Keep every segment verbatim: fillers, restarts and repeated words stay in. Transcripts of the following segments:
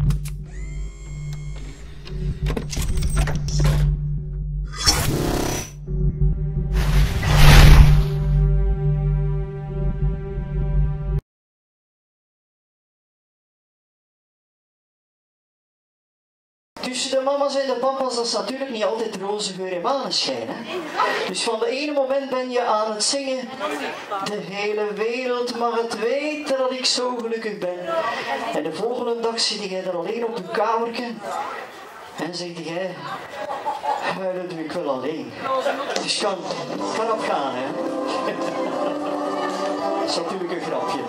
Tussen de mama's en de papa's, dat is natuurlijk niet altijd roze geur en maneschijn. Hè? Dus van de ene moment ben je aan het zingen. De hele wereld mag het weten dat ik zo gelukkig ben. En de volgende dag zit jij er alleen op je kamertje. En zegt jij, huilen doe ik wel alleen. Dus kan, kan opgaan, hè. Dat is natuurlijk een grapje.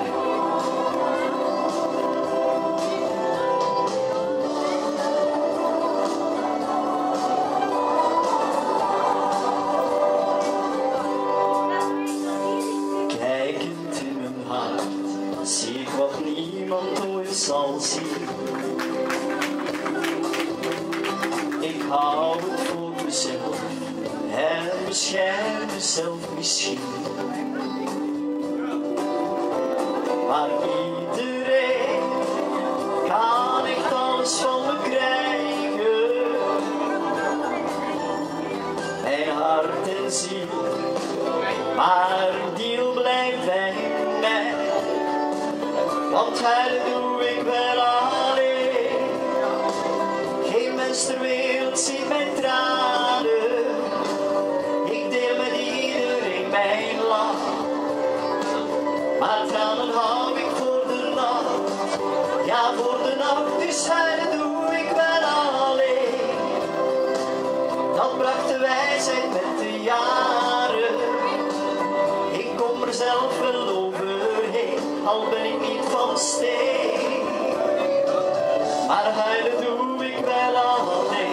Kijkend in mijn hart, zie ik wat niemand ooit zal zien. Ik hou het voor mezelf en bescherm mezelf misschien. Maar iedereen kan echt alles van me krijgen. Mijn hart en ziel, maar een deal blijft bij mij. Want huilen doe ik wel alleen. Geen mens ter wereld ziet mijn tranen. Ik deel met iedereen mijn lach. Maar tranen hou ik voor de nacht. Ja, voor de nacht, dus huilen doe ik wel alleen. Dat bracht de wijsheid met de jaren. Ik kom er zelf wel overheen, al ben ik niet van steen. Maar huilen doe ik wel alleen.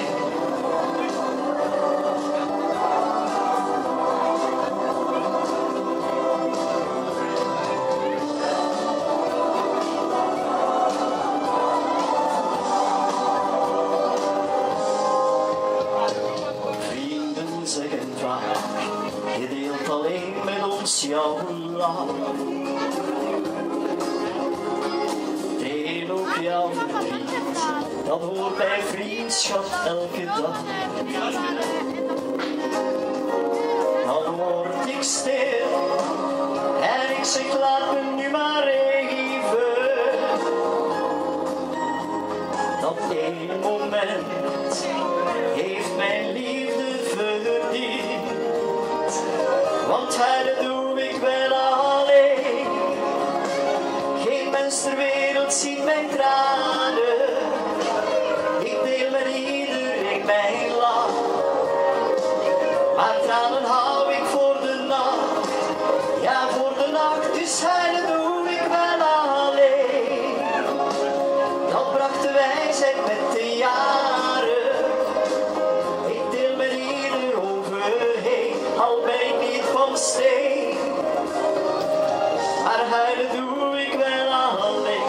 Vrienden zeggen vaak, je deelt alleen met ons jouw lach. Deel ook jouw verdriet, dat hoort bij vriendschap elke dag. Dan word ik stil en ik zeg laat me nu maar even. Dat één moment heeft mijn liefde verdiend. Want huilen doe ik wel alleen. Geen mens ter wereld ziet mijn tranen. Ik deel met iedereen mijn lach. Maar tranen hou ik voor de nacht. Ja, voor de nacht, dus huilen doe ik wel alleen. Dat bracht de wijsheid met de jaren. Ik deel met ieder overheen, al ben ik niet van steen. Maar huilen doe ik wel alleen.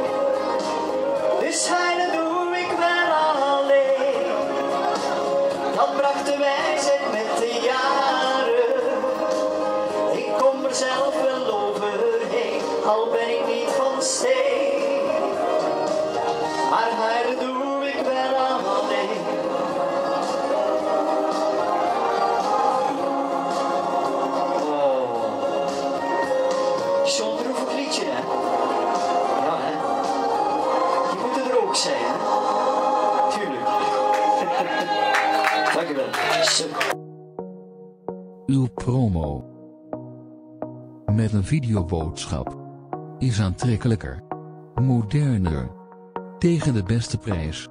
Dus huilen doe ik wel alleen. Dat bracht de wijsheid met de jaren. Ik kom er zelf wel overheen, al ben ik niet van steen. Maar huilen doe ik wel alleen. Oh. Zo'n droevig liedje, hè? Ja, hè? Je moet er ook zijn, hè? Tuurlijk. Dankjewel. Zo. Uw promo met een videoboodschap is aantrekkelijker, moderner, tegen de beste prijs,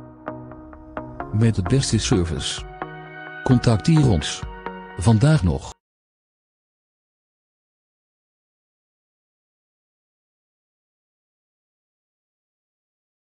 met de beste service. Contacteer ons vandaag nog.